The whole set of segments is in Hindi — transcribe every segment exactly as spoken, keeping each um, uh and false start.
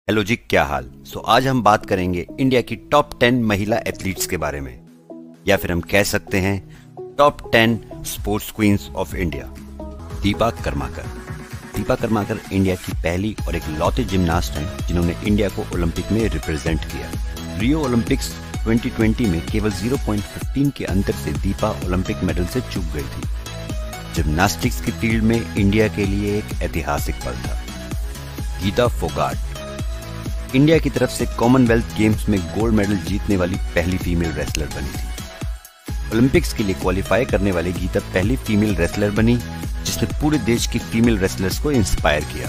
हेलो जी, क्या हाल। सो so, आज हम बात करेंगे इंडिया की टॉप टेन महिला एथलीट्स के बारे में, या फिर हम कह सकते हैं top ten sports queens of India. Dipa Karmakar. Dipa Karmakar India की पहली और एक लौते जिम्नास्ट हैं जिन्होंने इंडिया को ओलंपिक में रिप्रेजेंट किया। रियो ओलंपिक्स ट्वेंटी ट्वेंटी में केवल ज़ीरो पॉइंट वन फाइव के अंतर से दीपा ओलंपिक मेडल से चूक गई थी। जिम्नास्टिक्स की फील्ड में इंडिया के लिए एक ऐतिहासिक पल था। गीता फोगाट इंडिया की तरफ से कॉमनवेल्थ गेम्स में गोल्ड मेडल जीतने वाली पहली फीमेल रेसलर बनी थी। ओलंपिक्स के लिए क्वालिफाई करने वाली गीता पहली फीमेल रेसलर बनी जिसने पूरे देश की फीमेल रेसलर्स को इंस्पायर किया।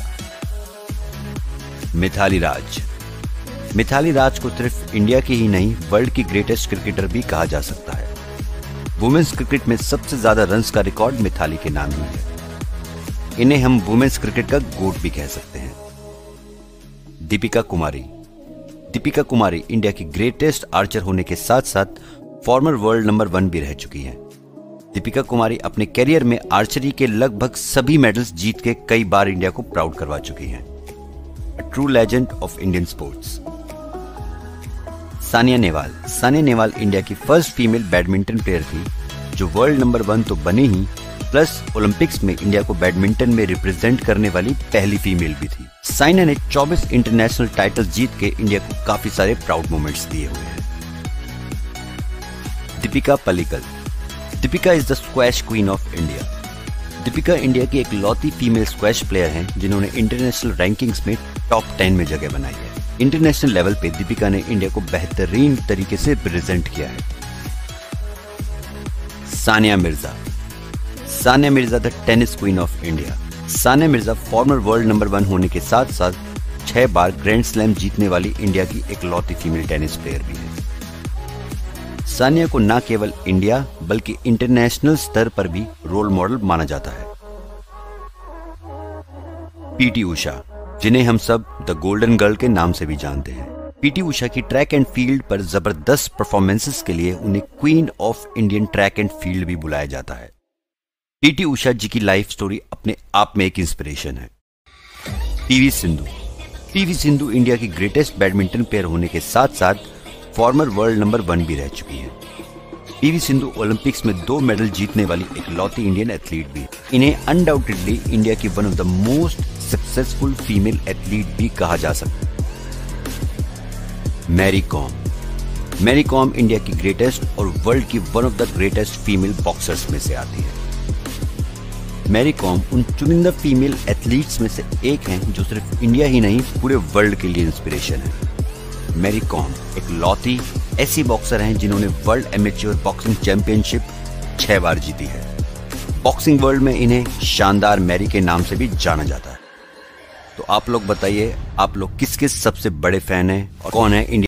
मिथाली राज। मिथाली राज को सिर्फ इंडिया की ही नहीं, वर्ल्ड की ग्रेटेस्ट क्रिकेटर भी कहा जा सकता है। वुमेन्स क्रिकेट में सबसे ज्यादा रन्स का रिकॉर्ड मिथाली के नाम ही है। इन्हें हम वुमेन्स क्रिकेट का गोट भी कह सकते हैं। दीपिका कुमारी। दीपिका कुमारी इंडिया की ग्रेटेस्ट आर्चर होने के साथ साथ फॉर्मर वर्ल्ड नंबर वन भी रह चुकी हैं। दीपिका कुमारी अपने करियर में आर्चरी के लगभग सभी मेडल्स जीत के कई बार इंडिया को प्राउड करवा चुकी हैं। A true legend of Indian sports. Saina Nehwal. Saina Nehwal India की फर्स्ट फीमेल बैडमिंटन प्लेयर थी जो वर्ल्ड नंबर वन तो बनी ही, प्लस ओलंपिक्स में इंडिया को बैडमिंटन में रिप्रेजेंट करने वाली पहली फीमेल भी थी। साइना ने चौबीस इंटरनेशनल टाइटल जीत के इंडिया को काफी सारे प्राउड मोमेंट्स दिए हुए हैं। Dipika Pallikal. Dipika is the squash queen of India. Dipika India की एक लौती फीमेल स्क्वैश प्लेयर हैं जिन्होंने इंटरनेशनल रैंकिंग्स में टॉप टेन में जगह बनाई है। इंटरनेशनल लेवल पे दीपिका ने इंडिया को बेहतरीन तरीके से रिप्रेजेंट किया है। Sania Mirza. Sania Mirza the tennis queen of India. Sania Mirza former world number one होने के साथ साथ छह बार ग्रैंड स्लैम जीतने वाली इंडिया की एक लौती फीमेल टेनिस प्लेयर भी है। सानिया को न केवल इंडिया बल्कि इंटरनेशनल स्तर पर भी रोल मॉडल माना जाता है। पीटी उषा, जिन्हें हम सब द गोल्डन गर्ल के नाम से भी जानते हैं। पीटी उषा की ट्रैक एंड फील्ड पर जबरदस्त परफॉर्मेंसेस के लिए उन्हें queen of Indian track and field भी बुलाया जाता है। पीटी उषा जी की लाइफ स्टोरी अपने आप में एक इंस्पिरेशन है। PV Sindhu. PV Sindhu India की ग्रेटेस्ट बैडमिंटन प्लेयर होने के साथ साथ फॉर्मर वर्ल्ड नंबर वन भी रह चुकी है। पीवी सिंधु ओलंपिक्स में दो मेडल जीतने वाली एक लौती इंडियन एथलीट भी। इन्हें अनडाउटेडली इंडिया की one of the most successful female athlete भी कहा जा सकता है। मैरी कॉम। मैरी कॉम इंडिया की ग्रेटेस्ट और वर्ल्ड की one of the greatest female boxers में से आती है। मैरी कॉम उन चुनिंदा फीमेल एथलीट्स में से एक हैं जो सिर्फ इंडिया ही नहीं पूरे वर्ल्ड के लिए इंस्पिरेशन है। मैरी कॉम एक लौती ऐसी बॉक्सर हैं जिन्होंने वर्ल्ड एमेच्योर बॉक्सिंग चैंपियनशिप छह बार जीती है। बॉक्सिंग वर्ल्ड में इन्हें शानदार मैरी के नाम से भी जाना जाता है। तो आप लोग बताइए, आप लोग किसके सबसे बड़े फैन हैं और कौन है इंडिया